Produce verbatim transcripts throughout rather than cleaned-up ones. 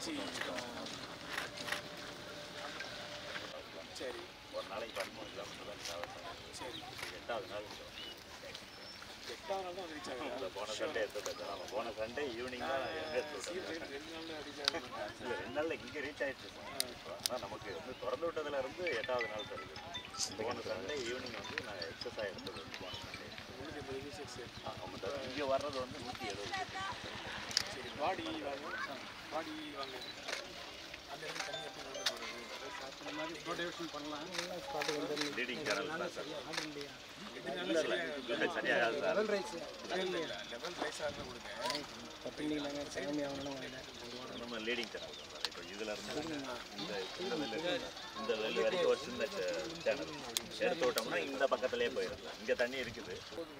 வச்சு சரி ஒரு நாளைக்கு பதிமூணு கிலோமீட்டர் தான் ட்ராவல் பண்ணுறேன். சரி எட்டாவது நாள் எட்டாவது நாள் தான் ரீச் ஆகுது. போன சண்டே எடுத்து நம்ம போன சண்டே ஈவினிங் தான் எங்கே எடுத்து ரெண்டு நாளில் ரீச் ஆகுது. இல்லை ரெண்டு நாளில் இங்கே ரீச் ஆகிடுச்சு. ஆனால் நமக்கு வந்து திறந்து விட்டதுலேருந்து எட்டாவது நாள் தருது. போன சண்டே ஈவினிங் வந்து நான் எக்ஸசைஸ் எடுத்தது போன சண்டே முந்நூற்றி எண்பது கிலோமீட்டர்ஸ். ஆமாம் சார். இங்கே வர்றது வந்து நூற்றி எழுபது. சரி வாடி வாங்க வாடி வாங்க அந்த இடத்துல தண்ணி எப்படி கொண்டு போகிறது அந்த மாதிரி ப்ரொடக்ஷன் பண்ணலாம். லீடிங் சேனல் தான் சார். எதுனாலும் சரியாகாது சார். லெவல் ரைஸ் லெவல் ரைஸாக இருந்தால் கொடுங்க. நம்ம லீடிங் சேனல் தான் சார். இப்போ இதில் இருந்து இந்த இந்த வெள்ளு இந்த வெள்ளு வரைக்கும் ஒரு சின்ன சேனல் எடுத்து விட்டோம்னா இந்த பக்கத்துலேயே போயிடும். இங்கே தண்ணி இருக்குது.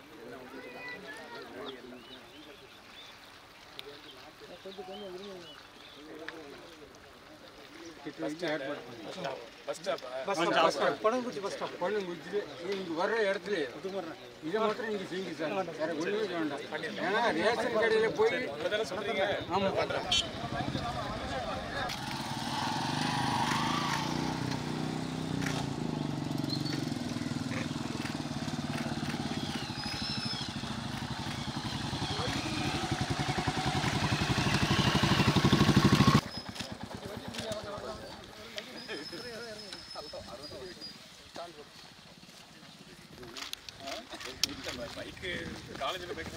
வர்ற இடத்துல இதை மாத்திரம் நீங்க செய்யுங்க சார். வேற ஒண்ணுமே வேண்டாம். ஏன்னா ரேஷன் கடையில போய் சொல்றீங்க. ஆமா பண்றேன். பைக்கு காலேஜில் பைக்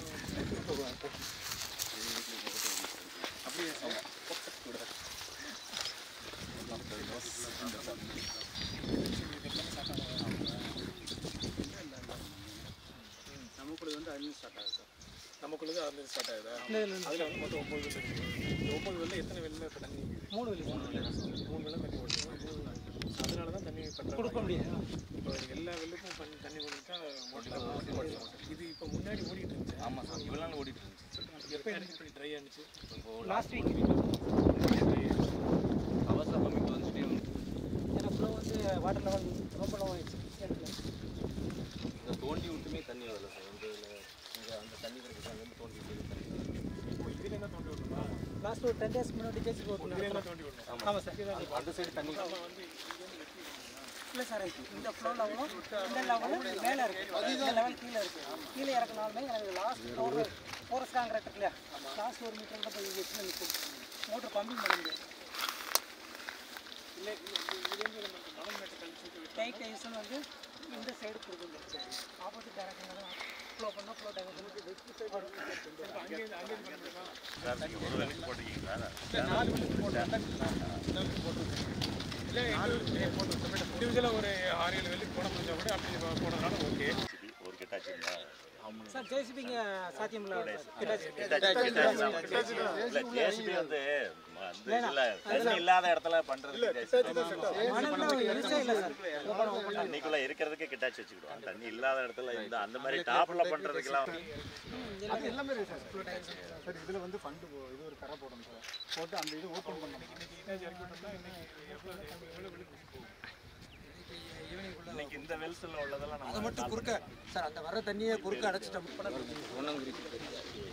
அப்படியே நமக்குள்ளது வந்து அதுலேருந்து ஸ்டார்ட் ஆகுது சார். நமக்குள்ளது அதுலேருந்து ஸ்டார்ட் ஆகுதா? அதில் வந்து மொத்தம் ஒம்பது வெள்ளம் இருக்குது. இந்த ஒம்பது வெள்ளம் எத்தனை வெள்ளம் இப்போ தண்ணி? மூணு வெள்ளம் மூணு வெள்ளம் மூணு வெள்ளம் தண்ணி ஓடுது. அதனால தான் தண்ணி பண்ணுறது கொடுக்க முடியாது. இப்போ எல்லா வெள்ளத்துக்கும் பண்ணி தண்ணி கொடுத்தா மோட்டர் இது இப்போ முன்னாடி ஓடிட்டு இருந்துச்சு. ஆமாம் சார். இவ்வளோ நாள் ஓடிட்டு இருந்துச்சு. எப்போ எனக்கு இப்படி ட்ரை ஆனிச்சு? லாஸ்ட் வீக் அவசரம் கம்மிட்டு வந்துட்டே ஏன்னா ஃப்ளோ வந்து வாட்டர் லெவல் ரொம்ப லோ ஆகிடுச்சு. இங்கே தோண்டி விட்டுமே தண்ணி வரல சார். வந்து இங்கே அந்த தண்ணி கிடைக்குது அங்கேருந்து தோண்டி விட்டு தண்ணி இப்போ இதில் என்ன தோண்டி விடணுமா? லாஸ்ட் ஒரு டென் டேஸ்க்கு முன்னாடி கேஸ் போட்டு இதில் தோண்டி விடணும். ஆமாம் சார். அந்த சைடு தண்ணி வந்து இல்லை சார். இந்த ஃப்ளோ லெவலும் இந்த லெவலும் மேலே இருக்குது. இந்த லெவல் கீழே இருக்குது. கீழே இறக்குனாலுமே எனக்கு லாஸ்ட் ஃபோர் ஃபோரஸ்ட் காங்கிரீட் இருக்கு இல்லையா, லாஸ்ட் ஒரு மீட்டர் தான் போய் வச்சு நிற்கும். மோட்டர் பம்பிங் பண்ண முடியாது. இல்லை இதுலேருந்து நமக்கு மணல் மேட்டை கழிச்சு டைட் டைஸ்ன்னு வந்து இந்த சைடு கொடுக்குங்க. ஆப்போசிட் டைரக்ஷனில் தான் ஃப்ளோ பண்ணால் ஃப்ளோ டைரக்ஷன் அங்கேருந்து அங்கேருந்து பண்ண முடியுமா சார்? நீங்கள் ஒரு வேலைக்கு போட்டிருக்கீங்களா? நாலு வேலைக்கு போட்டு இல்லை இண்டிவிஜுவலாக ஒரு ஆறு ஏழு வேலைக்கு போட முடிஞ்சால் கூட அப்படி போனதுனால ஓகே. ஒரு கிட்டாச்சுங்களா சார்? ஜேசிபிங்க சாத்தியம் இல்லை. ஜேசிபி வந்து தண்ணி இல்லாத இடத்துல பண்றது தண்ணிக்குள்ள இருக்கிறதுக்கே கிட்டாச்சு வச்சுக்கிடுவாங்க. தண்ணி இல்லாத இடத்துல இந்த அந்த மாதிரி டாப்ல பண்றதுக்கெல்லாம் எல்லாமே சார். இதுல வந்து ஃபண்ட் இது ஒரு கரை போடணும் சார். போட்டு அந்த இது ஓப்பன் பண்ணணும். இன்னைக்கு இந்த வெல்ஸ்ல உள்ளதெல்லாம் அதை மட்டும் குறுக்க சார் அந்த வர தண்ணியை குறுக்க அடைச்சிட்டோம்.